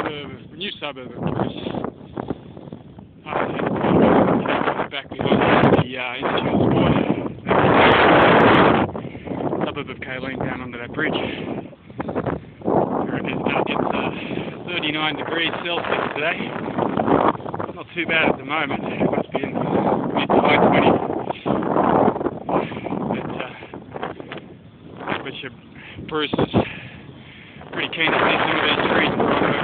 new suburb of Bruce. Back behind the Institute of Sport. Suburb of Kaleen down under that bridge. There it is now. It's 39 degrees Celsius today. Not too bad at the moment. It must be in mid to high 20s. But Bruce is pretty keen to see some of these trees.